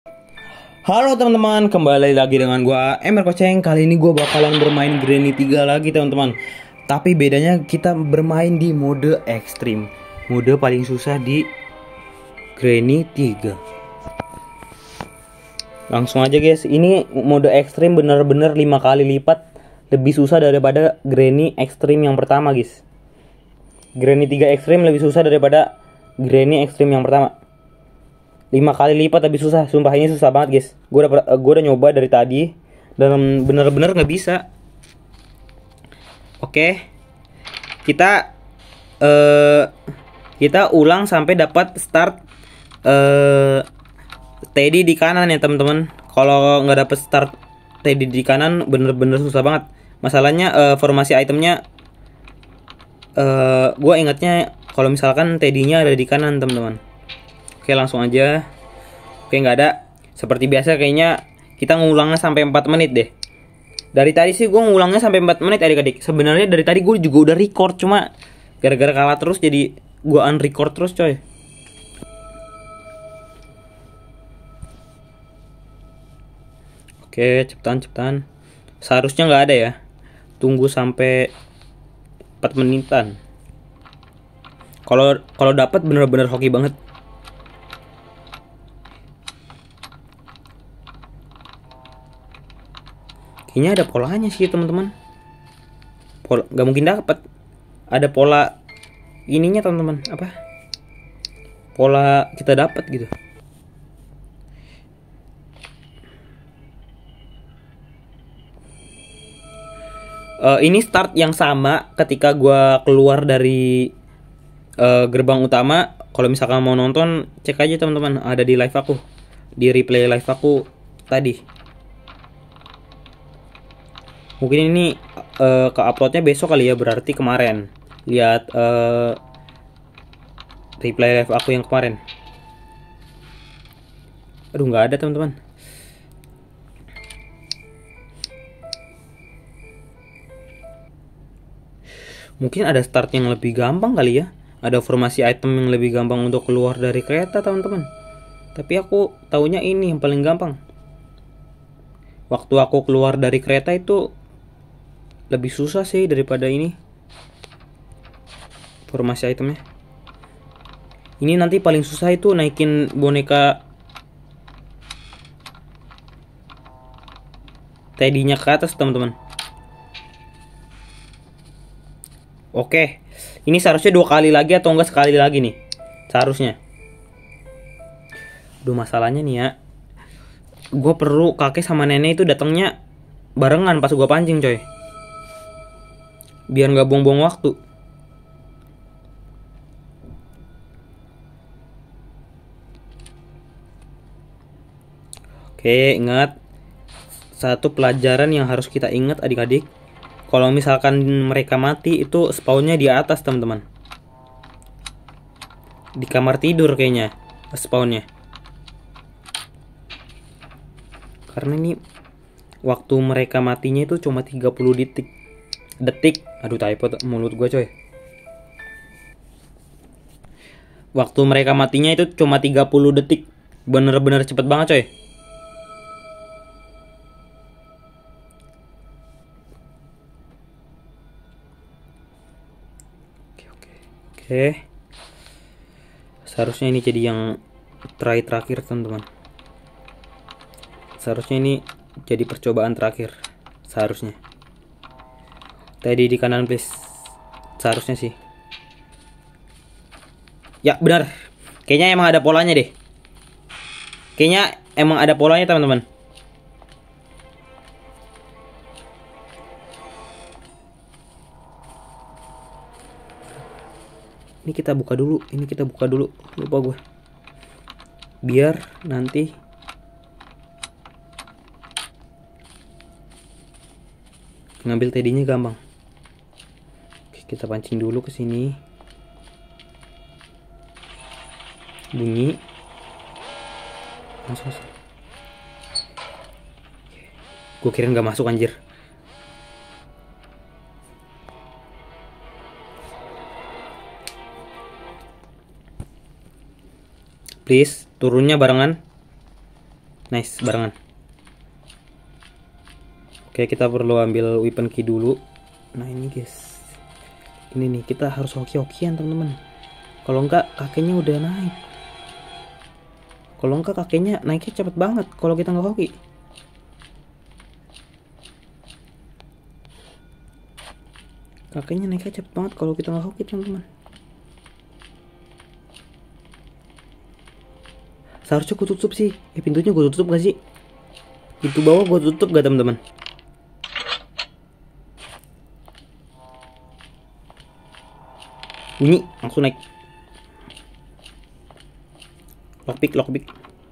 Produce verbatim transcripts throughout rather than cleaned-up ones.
Halo teman-teman, kembali lagi dengan gua Emir Koceng. Kali ini gua bakalan bermain Granny tiga lagi teman-teman. Tapi bedanya kita bermain di mode ekstrim. Mode paling susah di Granny tiga. Langsung aja guys, ini mode ekstrim bener-bener lima kali lipat lebih susah daripada Granny ekstrim yang pertama guys. Granny tiga ekstrim lebih susah daripada Granny ekstrim yang pertama. Lima kali lipat lebih susah, sumpah ini susah banget guys. Gue udah gue udah nyoba dari tadi dan bener-bener nggak bisa. Oke, kita uh, kita ulang sampai dapat start uh, Teddy di kanan ya teman-teman. Kalau nggak dapet start Teddy di kanan bener-bener susah banget. Masalahnya uh, formasi itemnya, uh, gue ingatnya kalau misalkan Teddy-nya ada di kanan teman-teman. Oke, langsung aja. Oke, nggak ada. Seperti biasa kayaknya kita ngulangnya sampai empat menit deh. Dari tadi sih gue ngulangnya sampai empat menit adik-adik. Sebenarnya dari tadi gue juga udah record, cuma gara-gara kalah terus jadi gue unrecord terus coy. Oke, cepetan-cepetan. Seharusnya nggak ada ya. Tunggu sampai empat menitan. Kalau kalau dapat bener-bener hoki banget. Kayaknya ada polanya sih teman-teman. Pola nggak mungkin dapat. Ada pola ininya teman-teman. Apa? Pola kita dapat gitu. Uh, ini start yang sama ketika gua keluar dari uh, gerbang utama. Kalau misalkan mau nonton, cek aja teman-teman. Ada di live aku, di replay live aku tadi. Mungkin ini uh, ke uploadnya besok kali ya, berarti kemarin. Lihat uh, replay live aku yang kemarin. Aduh, nggak ada teman-teman. Mungkin ada start yang lebih gampang kali ya. Ada formasi item yang lebih gampang untuk keluar dari kereta teman-teman. Tapi aku taunya ini yang paling gampang. Waktu aku keluar dari kereta itu lebih susah sih daripada ini formasi itemnya. Ini nanti paling susah itu naikin boneka Teddy-nya ke atas teman-teman. Oke, ini seharusnya dua kali lagi atau enggak sekali lagi nih seharusnya. Aduh, masalahnya nih ya, gue perlu kakek sama nenek itu datangnya barengan pas gue pancing coy, biar nggak buang-buang waktu. Oke, ingat satu pelajaran yang harus kita ingat adik-adik. Kalau misalkan mereka mati itu spawnnya di atas teman-teman. Di kamar tidur kayaknya spawnnya. Karena ini waktu mereka matinya itu cuma tiga puluh detik. Detik, aduh typo mulut gue coy. Waktu mereka matinya itu cuma tiga puluh detik. Bener-bener cepet banget coy. Oke oke oke. Seharusnya ini jadi yang try terakhir teman-teman. Seharusnya ini jadi percobaan terakhir. Seharusnya. Tadi di kanan please. Seharusnya sih. Ya benar. Kayaknya emang ada polanya deh. Kayaknya emang ada polanya teman-teman. Ini kita buka dulu. Ini kita buka dulu. Lupa gue. Biar nanti ngambil tedinya gampang. Kita pancing dulu ke sini. Bunyi. Masuk, masuk. Gue kira nggak masuk anjir. Please, turunnya barengan. Nice, barengan. Oke, kita perlu ambil weapon key dulu. Nah ini guys, ini nih kita harus hoki-hokian teman-teman. Kalau enggak kakeknya udah naik. Kalau enggak kakeknya naiknya cepet banget kalau kita nggak hoki. Kakeknya naiknya cepet banget kalau kita nggak hoki teman-teman. Seharusnya gue tutup sih. Eh pintunya gue tutup gak sih? Pintu bawah gue tutup gak teman-teman? Bunyi langsung naik. Lockpick, lockpick.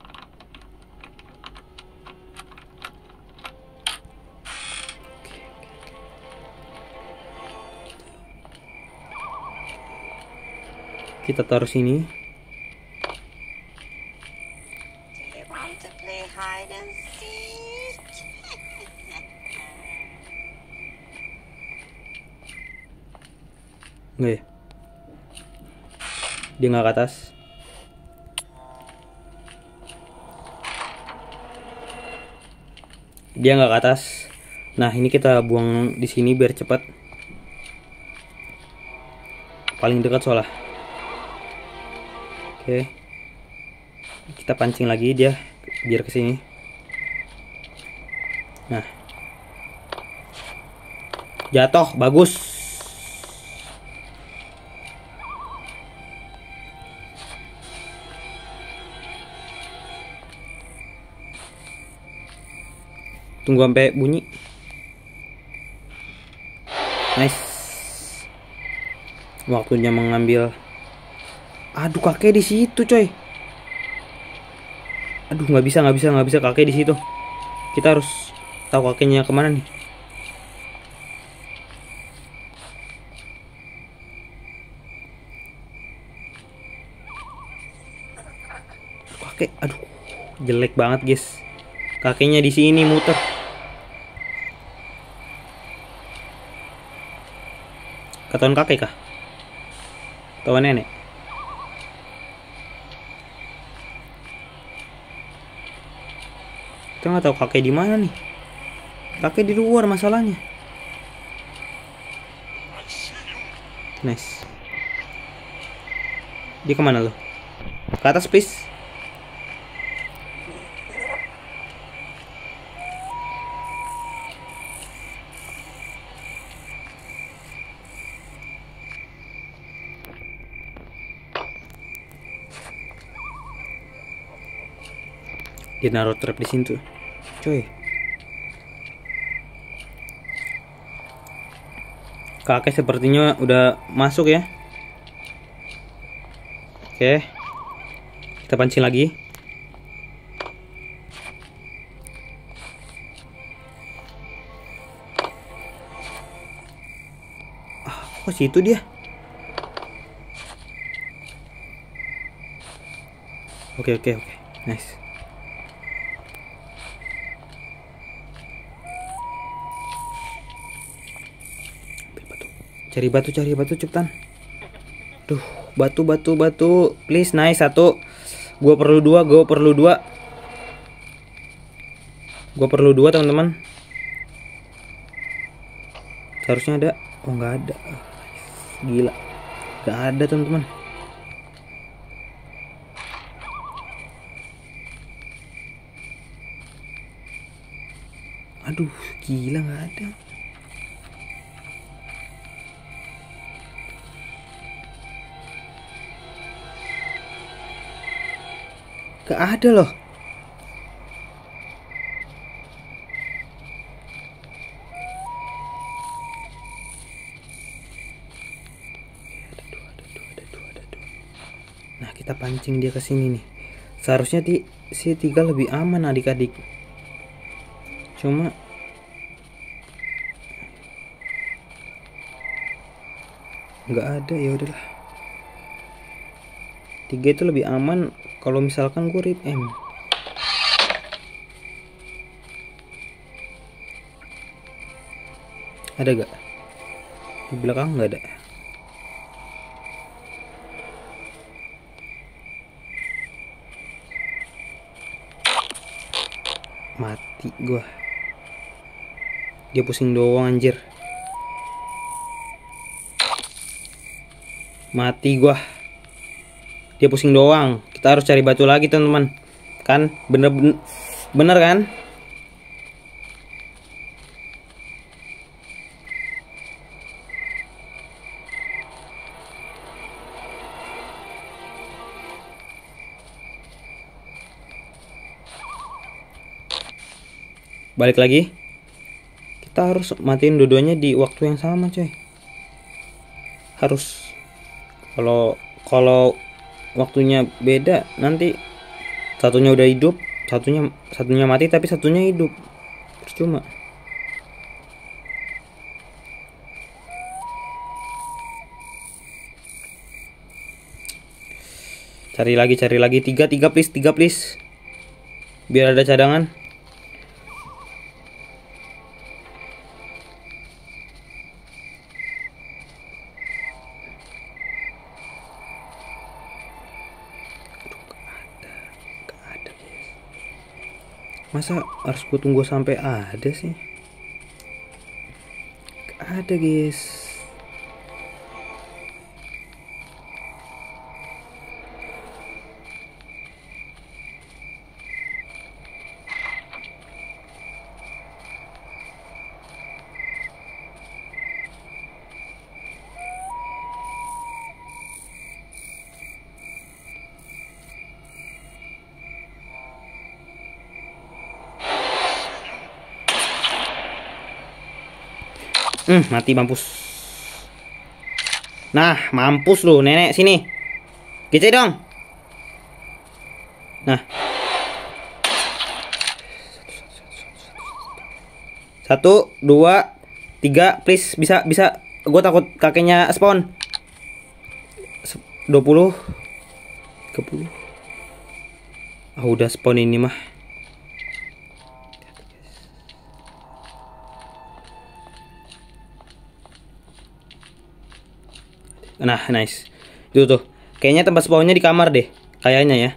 Kita taruh sini. Enggak ya? Dia nggak ke atas. Dia nggak ke atas. Nah ini kita buang di sini biar cepat. Paling dekat soalnya. Oke. Kita pancing lagi dia biar ke sini. Nah. Jatuh, bagus. Tunggu sampai bunyi. Nice. Waktunya mengambil. Aduh kakek di situ coy. Aduh nggak bisa nggak bisa nggak bisa kakek di situ. Kita harus tahu kakeknya kemana nih. Kakek, aduh jelek banget guys. Kakeknya di sini muter. Ketahuan kakek kah? Ketahuan nenek? Kita nggak tahu kakek di mana nih. Kakek di luar masalahnya. Nice. Dia kemana lo? Ke atas please. Dia naruh trap di situ, coy. Kakek sepertinya udah masuk ya. Oke, kita pancing lagi. Ah, kok situ dia? Oke oke oke, nice. Cari batu, cari batu cepetan. Duh, batu, batu, batu. Please, nice, satu. Gua perlu dua, gua perlu dua. Gua perlu dua, teman-teman. Seharusnya ada. Oh, nggak ada. Gila. Nggak ada, teman-teman. Aduh, gila nggak ada. Gak ada loh. Nah kita pancing dia ke sini nih. Seharusnya di si tiga lebih aman adik-adik. Cuma nggak ada, ya udahlah. Tiga itu lebih aman kalau misalkan gue rip M. Ada gak? Di belakang nggak ada. Mati gua. Dia pusing doang anjir. Mati gua. Dia pusing doang. Kita harus cari batu lagi teman-teman. Kan bener, bener bener kan? Balik lagi. Kita harus matiin dua-duanya di waktu yang sama, coy. Harus. Kalau kalau waktunya beda, nanti satunya udah hidup, satunya satunya mati tapi satunya hidup. Percuma. Cari lagi, cari lagi. Tiga, tiga please, tiga please. Biar ada cadangan. Masa harus gue tunggu sampai ada sih? Gak ada guys. Hmm, mati mampus. Nah, mampus lu, nenek sini. Gece dong. Nah. Satu, dua, tiga, please bisa bisa. Gue takut kakeknya spawn. Dua puluh, tiga puluh. Ah, udah spawn ini mah. Nah, nice. Itu tuh. Kayaknya tempat spawnnya di kamar deh. Kayaknya ya.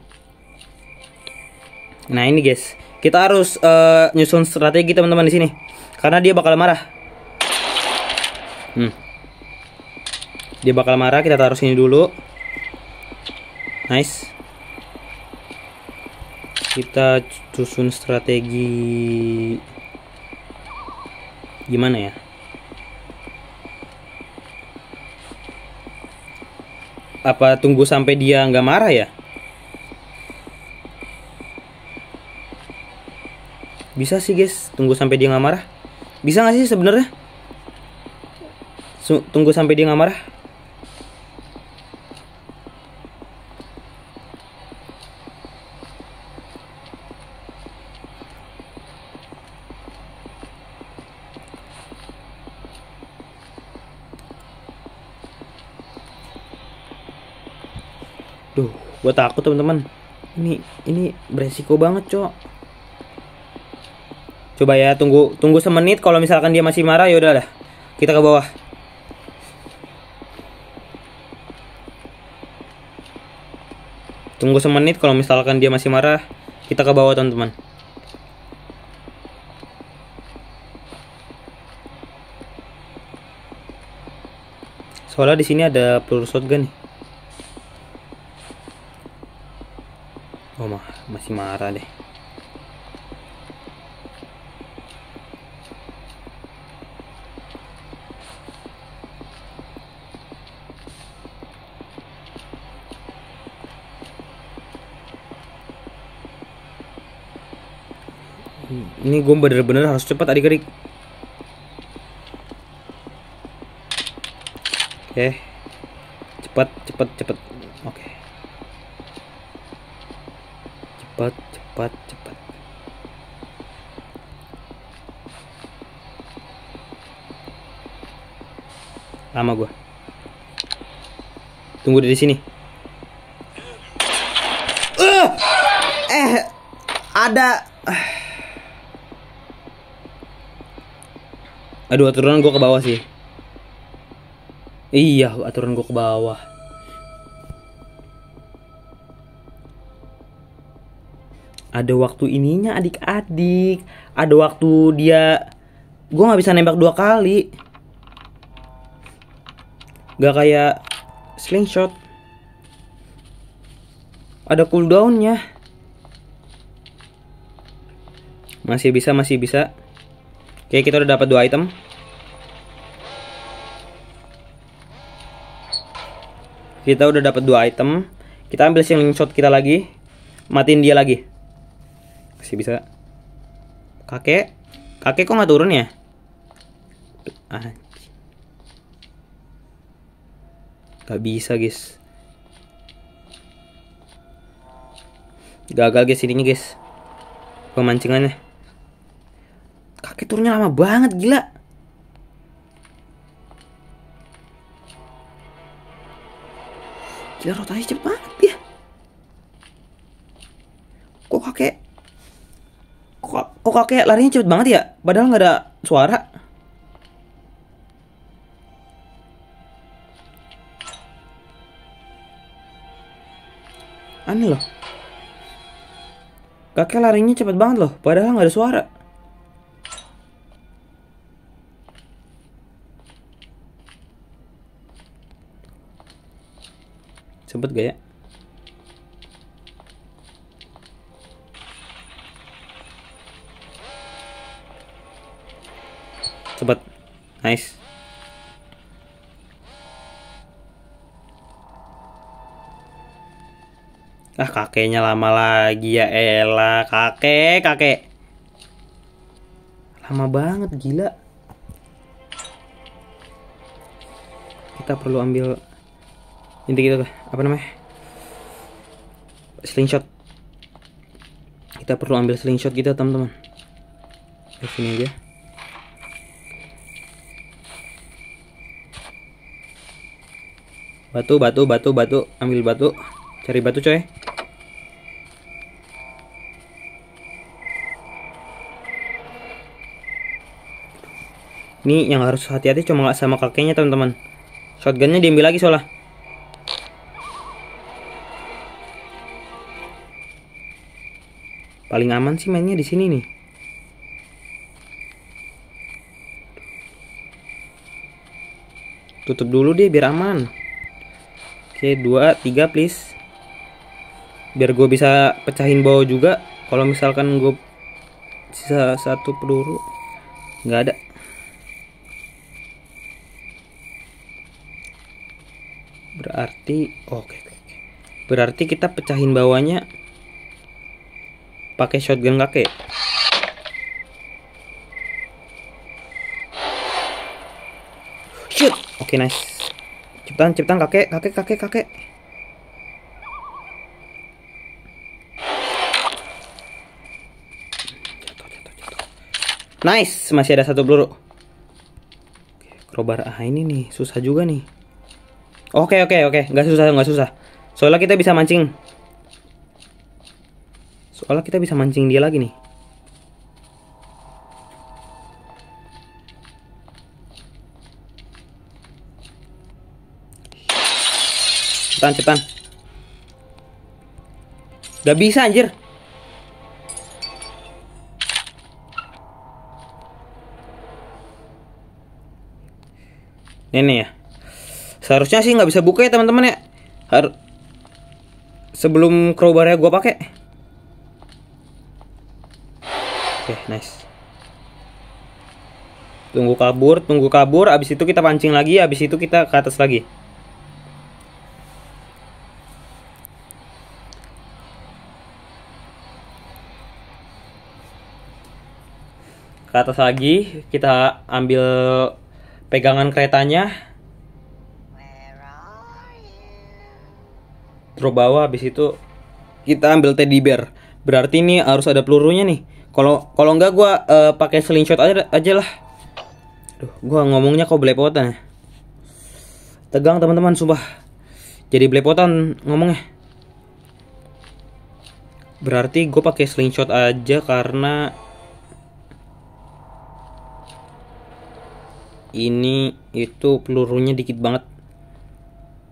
Nah, ini guys. Kita harus uh, nyusun strategi teman-teman di sini. Karena dia bakal marah. Hmm. Dia bakal marah, kita taruh sini dulu. Nice. Kita susun strategi gimana ya? Apa tunggu sampai dia nggak marah ya? Bisa sih guys, tunggu sampai dia nggak marah. Bisa nggak sih sebenarnya? Tunggu sampai dia nggak marah. Duh, gue takut teman-teman. Ini ini beresiko banget, cok. Coba ya, tunggu tunggu semenit. Kalau misalkan dia masih marah, ya udah lah. Kita ke bawah. Tunggu semenit. Kalau misalkan dia masih marah, kita ke bawah, teman-teman. Soalnya di sini ada peluru shotgun nih. Oh mah, masih marah deh. Ini gue bener-bener harus cepat adik-adik. Oke, cepat, cepat, cepat. Oke. Cepat, cepat, cepat. Lama gua. Tunggu di sini. Uh, eh, ada. Aduh, aturan gua ke bawah sih. Iya, aturan gua ke bawah. Ada waktu ininya adik-adik. Ada waktu dia. Gue nggak bisa nembak dua kali. Gak kayak slingshot. Ada cooldownnya. Masih bisa, masih bisa. Oke, kita udah dapat dua item. Kita udah dapat dua item. Kita ambil slingshot kita lagi. Matiin dia lagi. Masih bisa. Kakek. Kakek kok nggak turun ya? Ah. Gak bisa guys. Gagal guys ininya guys. Pemancingannya. Kakek turunnya lama banget gila. Gila rotasi cepet banget ya. Kok kakek Kok, kok kakek larinya cepet banget ya. Padahal gak ada suara. Aneh loh. Kakek larinya cepet banget loh. Padahal gak ada suara. Sempet gak ya? Sempet. Nice. Ah kakeknya lama lagi ya elah. Kakek, kakek lama banget gila. Kita perlu ambil inti kita apa namanya, slingshot. Kita perlu ambil slingshot kita teman-teman. Di sini aja. Batu, batu, batu, batu. Ambil batu. Cari batu coy. Ini yang harus hati-hati cuma nggak sama kakeknya teman-teman. Shotgunnya diambil lagi soalnya. Paling aman sih mainnya di sini nih. Tutup dulu deh biar aman. Oke, dua, tiga please. Biar gue bisa pecahin bawah juga. Kalau misalkan gue sisa satu peluru, nggak ada. Berarti oke, oke. Berarti kita pecahin bawahnya pakai shotgun kakek. Shoot. Oke, nice. Cepetan, cepetan kakek, kakek, kakek, kakek. Jatuh, jatuh, jatuh. Nice, masih ada satu peluru. Crowbar, ah ini nih susah juga nih. Oke, oke, oke, nggak susah, nggak susah. Soalnya kita bisa mancing. Soalnya kita bisa mancing dia lagi nih. Cepetan, cepetan. Gak bisa anjir. Ini ya. Seharusnya sih nggak bisa buka ya teman-teman ya. Har sebelum crowbarnya gue pakai. Oke, nice. Tunggu kabur, tunggu kabur. Abis itu kita pancing lagi. Abis itu kita ke atas lagi. Ke atas lagi. Kita ambil pegangan keretanya. Drop bawah, habis itu kita ambil teddy bear. Berarti ini harus ada pelurunya nih. Kalau kalau enggak gua uh, pakai slingshot aja aja lah. Duh, gua ngomongnya kok belepotan ya. Tegang teman-teman, sumpah. Jadi belepotan ngomongnya. Berarti gue pakai slingshot aja karena ini itu pelurunya dikit banget.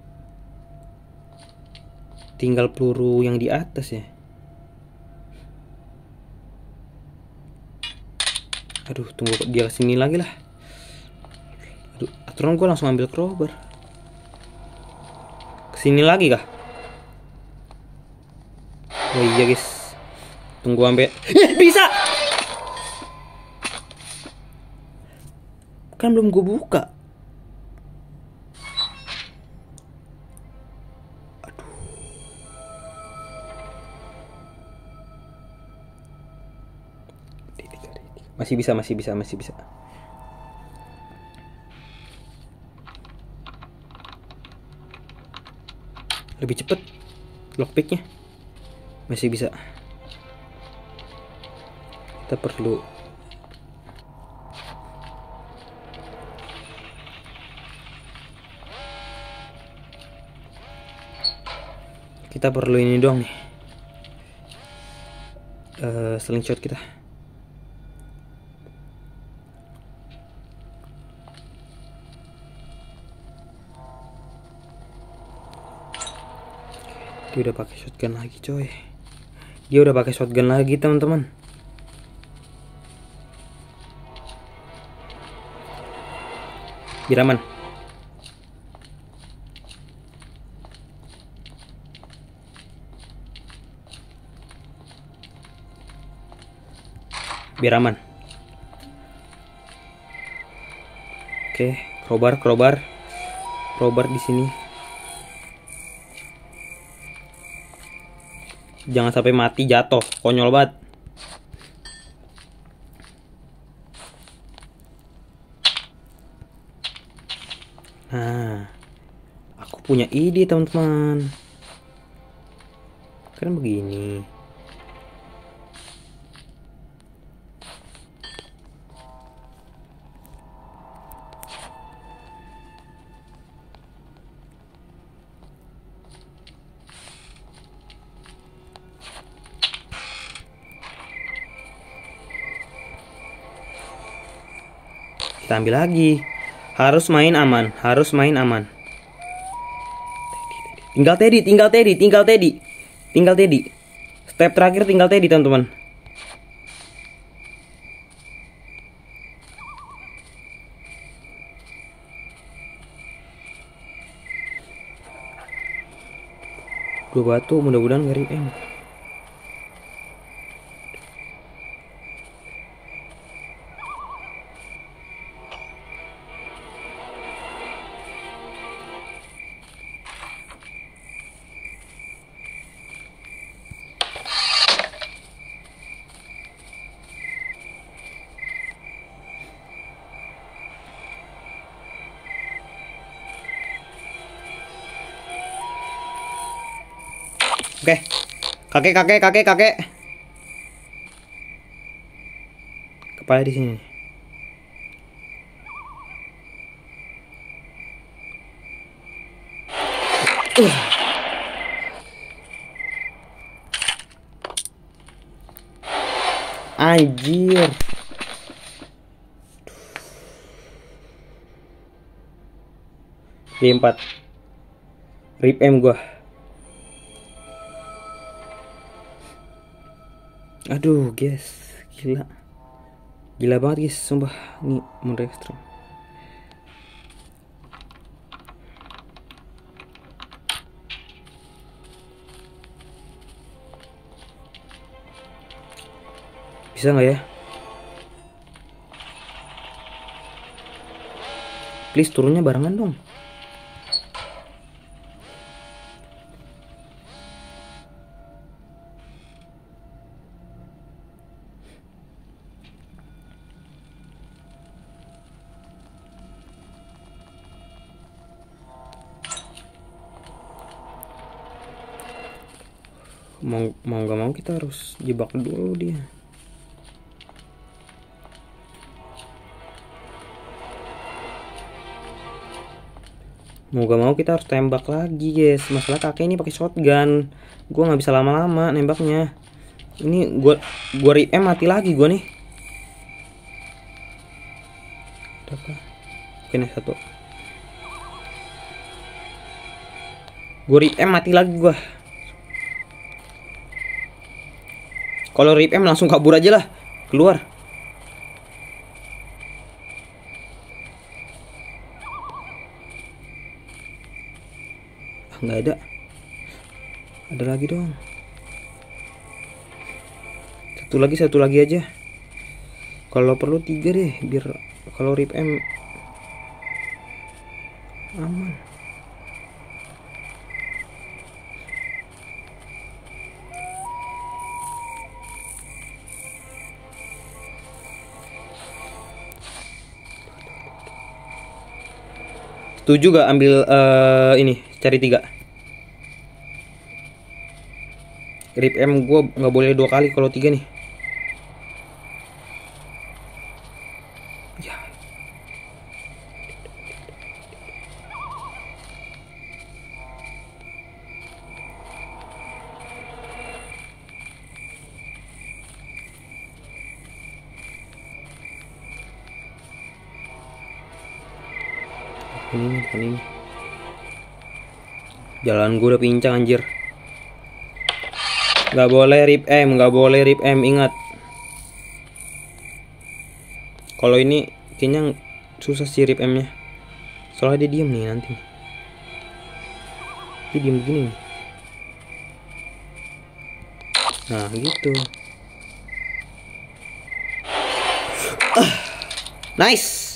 Tinggal peluru yang di atas ya. Aduh, tunggu dia kesini lagi lah. Aduh, aturan gue langsung ambil crowbar. Kesini lagi kah? Oh iya guys, tunggu sampai eh, bisa. Kan belum gue buka. Aduh. Masih bisa, masih bisa, masih bisa. Lebih cepet lockpicknya. Masih bisa. Kita perlu Kita perlu ini doang nih. Uh, slingshot kita. Dia udah pakai shotgun lagi, coy. Dia udah pakai shotgun lagi, teman-teman. Biar aman. Biar aman. Oke, crowbar, crowbar. Crowbar di sini. Jangan sampai mati jatuh, konyol banget. Nah, aku punya ide teman-teman. Kan begini. Kita ambil lagi. Harus main aman, harus main aman. Tinggal Teddy, tinggal Teddy, tinggal Teddy. Tinggal Teddy. Step terakhir tinggal Teddy, teman-teman. Dua batu, mudah-mudahan nggak rip. Oke, kakek, kakek, kakek, kakek. Kepala di sini. Uh. Anjir. D empat. Rip M gua. Aduh guys, gila. Gila banget guys, sumpah. Ini mode ekstrim. Bisa nggak ya? Please turunnya barengan dong. Mau mau gak mau kita harus jebak dulu dia. Mau gak mau kita harus tembak lagi guys. Masalah kakek ini pakai shotgun. Gua nggak bisa lama-lama nembaknya. Ini gua gua rip M mati lagi gua nih. Apa? Oke nih satu. Gua rip M mati lagi gua. Kalau rip M langsung kabur aja lah, keluar. nggak ada. Ada lagi dong. Satu lagi, satu lagi aja. Kalau perlu tiga deh, biar kalau rip M aman. Setuju gak ambil uh, ini cari tiga. Rip M gue nggak boleh dua kali kalau tiga nih. Ya. Ini bukan ini. Jalan gue udah pincang anjir. Gak boleh rip M, gak boleh rip M, ingat. Kalau ini kayaknya susah sih rip M nya. Soalnya dia diem nih nanti. Dia diem begini nih. Nah gitu. Ah, nice.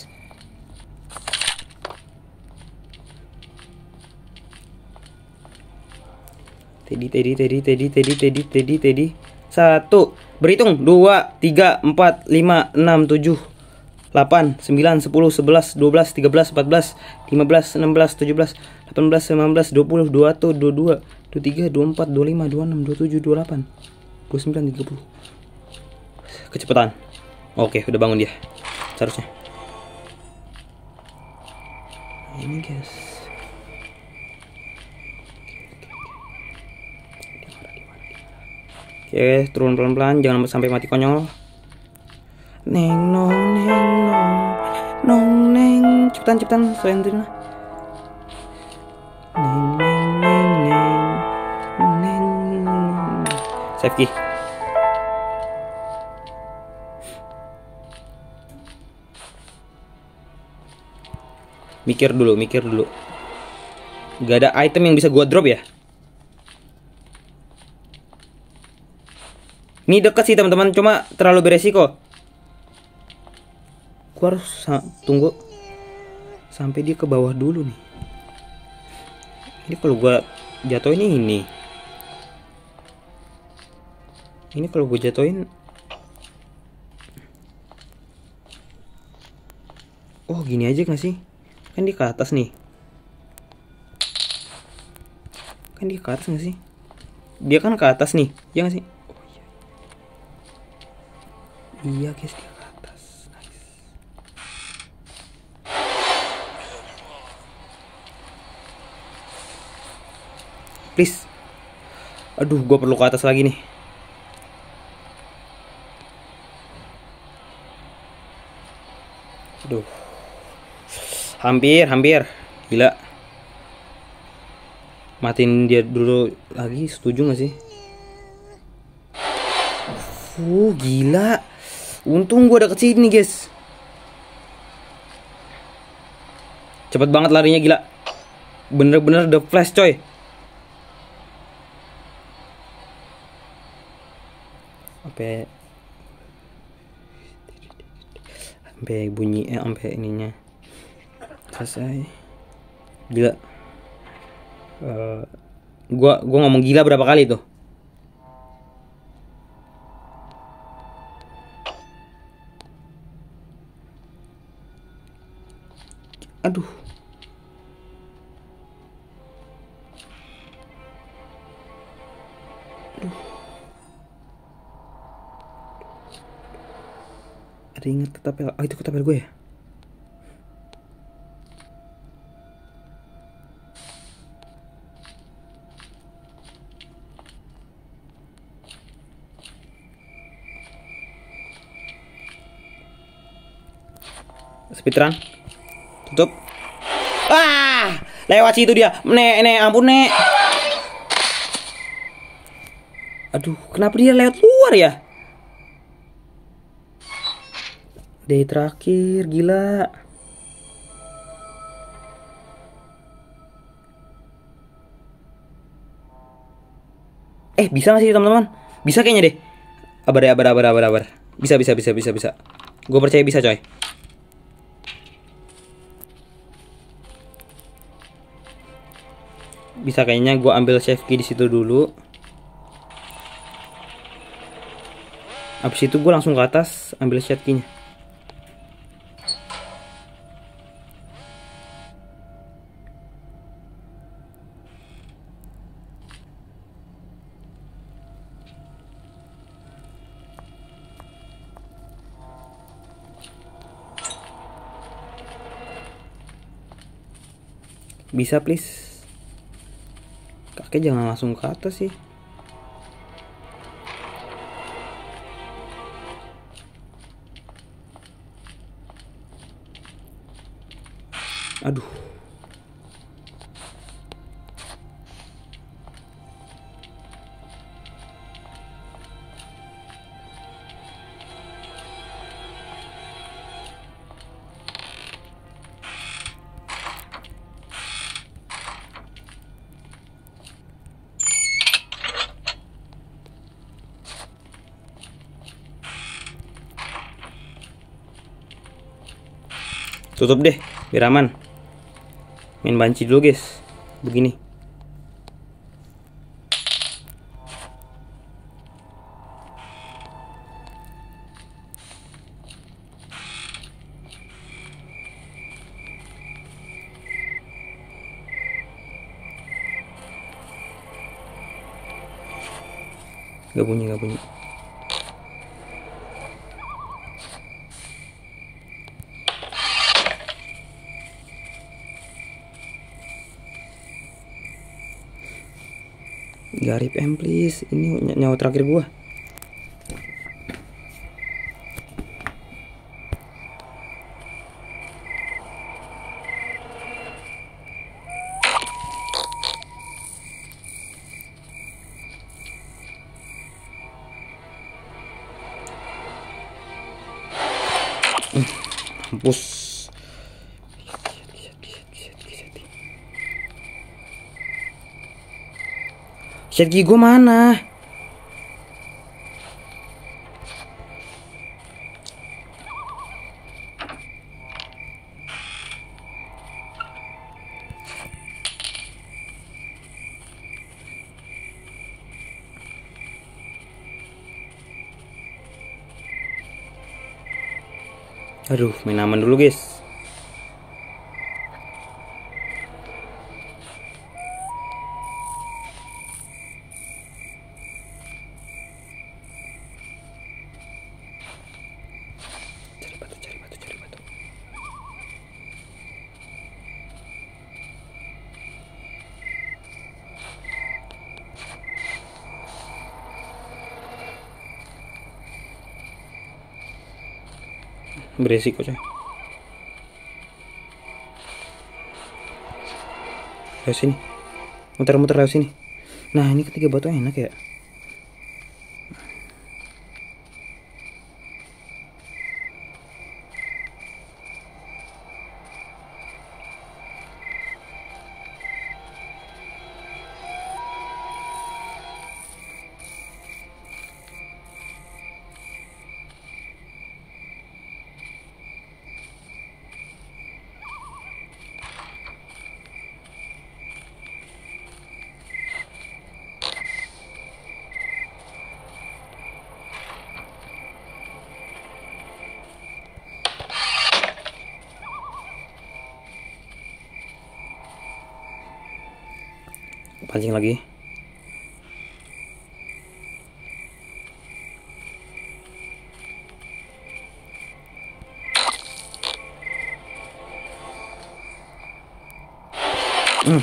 Teddy, Teddy, Teddy, Teddy, Teddy, Teddy, Teddy, Teddy. Satu. Berhitung. Dua, tiga, empat, lima, enam, tujuh, delapan, sembilan, sepuluh, sebelas, dua belas, tiga belas, empat belas, lima belas, enam belas, tujuh belas, delapan belas, sembilan belas, dua puluh, dua puluh satu, dua puluh dua, dua puluh tiga, dua puluh empat, dua puluh lima, dua puluh enam, dua puluh tujuh, dua puluh delapan, dua puluh sembilan, tiga puluh. Kecepatan. Oke, udah bangun dia. Seharusnya. Ini guys. Oke, turun pelan-pelan, jangan sampai mati konyol. Neng nong neng nong nong neng, cepetan cepetan selentin lah. Neng neng neng neng neng. Save key. Mikir dulu, mikir dulu. Gak ada item yang bisa gua drop ya? Ini deket sih teman-teman, cuma terlalu beresiko. Gua harus sa tunggu sampai dia ke bawah dulu nih. Ini kalau gua jatuhin ini. Ini kalau gua jatuhin. Oh, gini aja gak sih? Kan dia ke atas nih. Kan dia ke atas gak sih? Dia kan ke atas nih, ya gak sih? Iya guys, dia ke atas. Nice. Please. Aduh, gue perlu ke atas lagi nih. Aduh. Hampir, hampir. Gila. Matiin dia dulu lagi, setuju gak sih? Uh, gila. Untung gue deket sini guys. Cepet banget larinya, gila. Bener-bener the flash coy. Sampai Sampai bunyi eh, sampai ininya selesai. Gila. uh, Gua gua ngomong gila berapa kali tuh? Aduh. Aduh. Ada inget ketapel. Oh, itu ketapel gue ya? Speedrun. Tutup. Ah, lewat situ dia. Nek, nek, ampun, nek. Aduh, kenapa dia lewat luar ya? Day terakhir, gila. Eh bisa gak sih teman-teman? Bisa kayaknya deh. Abar ya, abar, abar, abar, abar. Bisa, bisa, bisa, bisa, bisa. Gue percaya bisa coy. Bisa kayaknya. Gue ambil save key di situ dulu. Habis itu gue langsung ke atas ambil save key-nya. Bisa please. Kakek jangan langsung ke atas sih. Aduh. Tutup deh biar aman. Main banci dulu guys. Begini. Gak bunyi, gak bunyi. Garip em please. Ini ny nyawa terakhir gua. Mampus. Sergi gue mana? Aduh, main aman dulu guys. Cari batu, cari batu, cari batu. Beresiko coy. Lewat sini. Muter-muter lewat sini. Nah, ini ketiga batu enak ya. Pancing lagi. Hmm.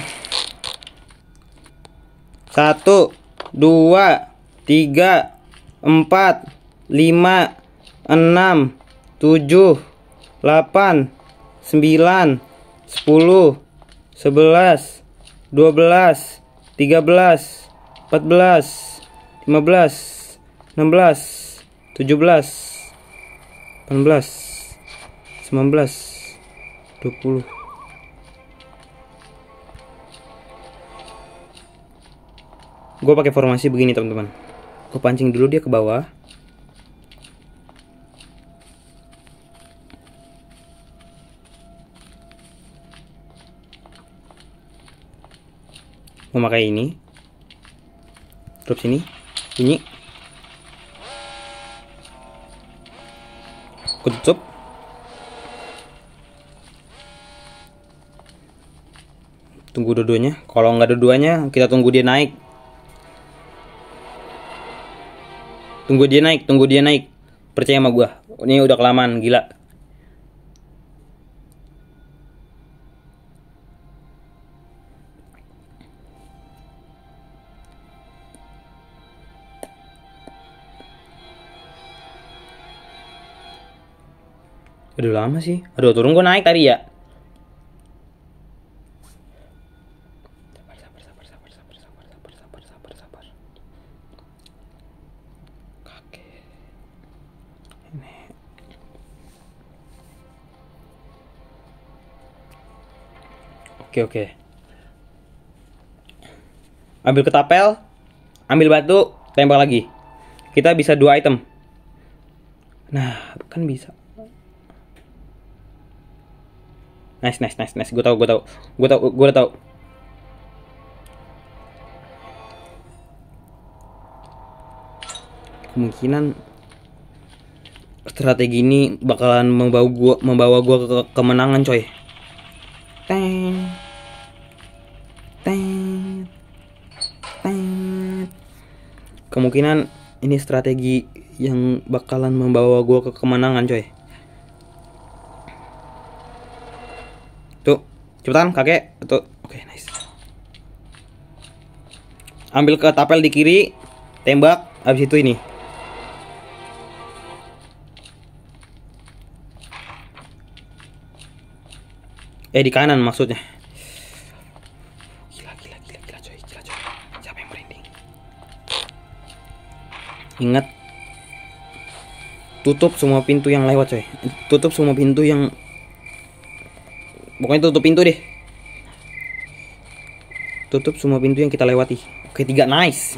Satu, dua, tiga, empat, lima, enam, tujuh, delapan, sembilan, sepuluh, sebelas, dua belas, tiga belas, empat belas, lima belas, enam belas, tujuh belas, delapan belas, sembilan belas, dua puluh. Gue pakai formasi begini teman-teman. Gue pancing dulu dia ke bawah. Mau pakai ini. Drop sini. Bunyi. Gue tutup. Tunggu dua-duanya. Kalau nggak dua-duanya, kita tunggu dia naik. Tunggu dia naik, tunggu dia naik. Percaya sama gua. Ini udah kelamaan, gila. Aduh lama sih. Aduh turun gua naik tadi ya. Oke oke. Ambil ketapel, ambil batu, tembak lagi. Kita bisa dua item. Nah, kan bisa. Nice nice nice nice. Gue tahu gue tahu. Gue tahu gue udah tahu. Kemungkinan strategi ini bakalan membawa gua membawa gua ke kemenangan, coy. Teng. Teng. Teng. Kemungkinan ini strategi yang bakalan membawa gua ke kemenangan, coy. Tuh, cepetan kakek. Tuh, oke, okay, nice. Ambil ke tapel di kiri, tembak, habis itu ini. Eh di kanan maksudnya. Gila gila gila gila coy, gila coy. Siapa yang merinding? Ingat, tutup semua pintu yang lewat coy. Tutup semua pintu yang, pokoknya tutup pintu deh. Tutup semua pintu yang kita lewati. Oke, tiga, nice.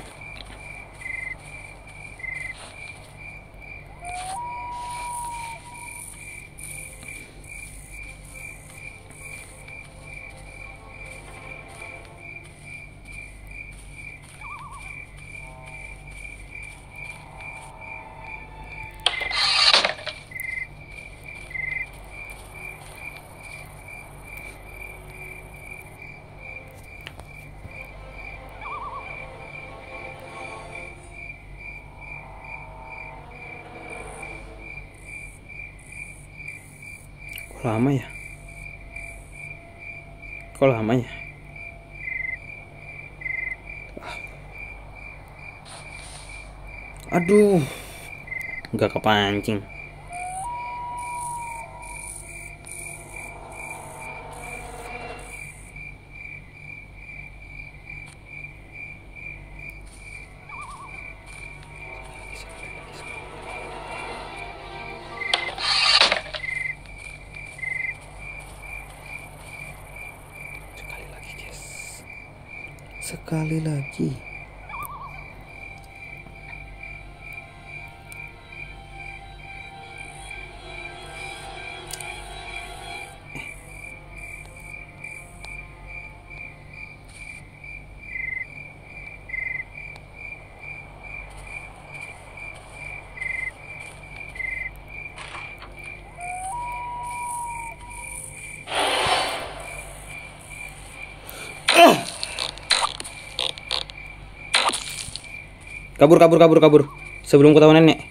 Lama ya? Kok lama ya? Aduh, nggak kepancing. Sekali lagi. Kabur, kabur, kabur, kabur. Sebelum ketahuan nenek.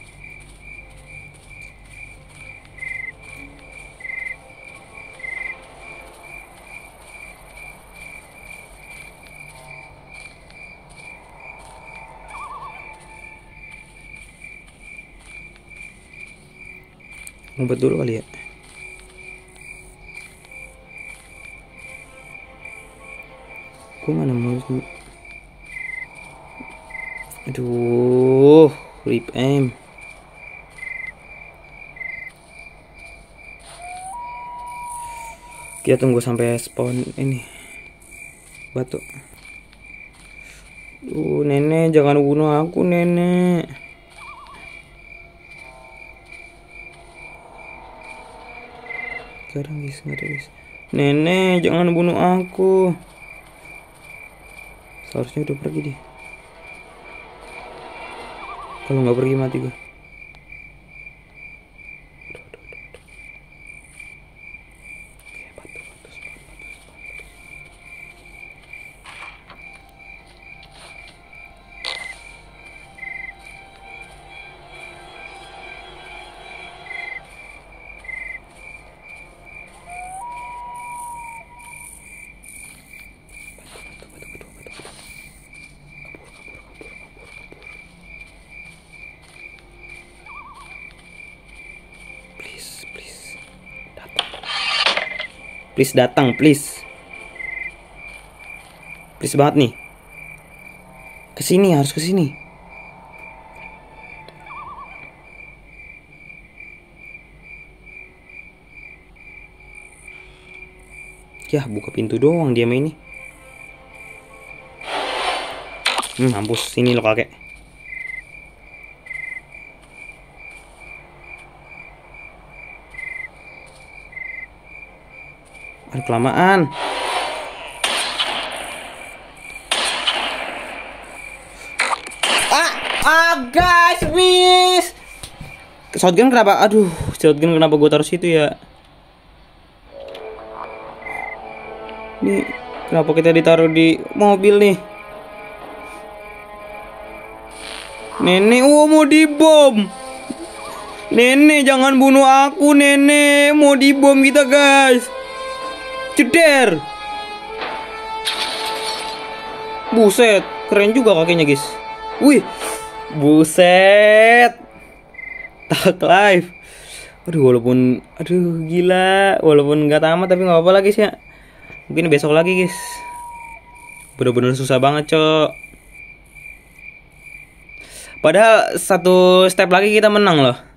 Ngumpet dulu kali ya. Gue mana mau. Aduh, rip em. Kita tunggu sampai spawn ini batu. Uh, nenek jangan bunuh aku nenek. Sekarang guys, nggak ada guys. Nenek jangan bunuh aku. Seharusnya udah pergi dia. Kalau nggak pergi mati gue. Please datang, please. Please banget nih. Kesini, harus kesini. Ya, buka pintu doang dia main ini. Hmm, mampus. Sini lo kakek. Aduh, kelamaan. Ah, ah guys, miss. Shotgun kenapa? Aduh, shotgun kenapa gue taruh situ ya? Nih, kenapa kita ditaruh di mobil nih? Nenek, oh mau dibom. Nenek jangan bunuh aku, nenek mau dibom kita guys. Ceder. Buset, keren juga kakinya guys. Wih, buset. Tak live. Aduh, walaupun, aduh gila, walaupun nggak tamat tapi nggak apa-apa lah guys ya. Mungkin besok lagi guys. Bener-bener susah banget cok. Padahal satu step lagi kita menang loh.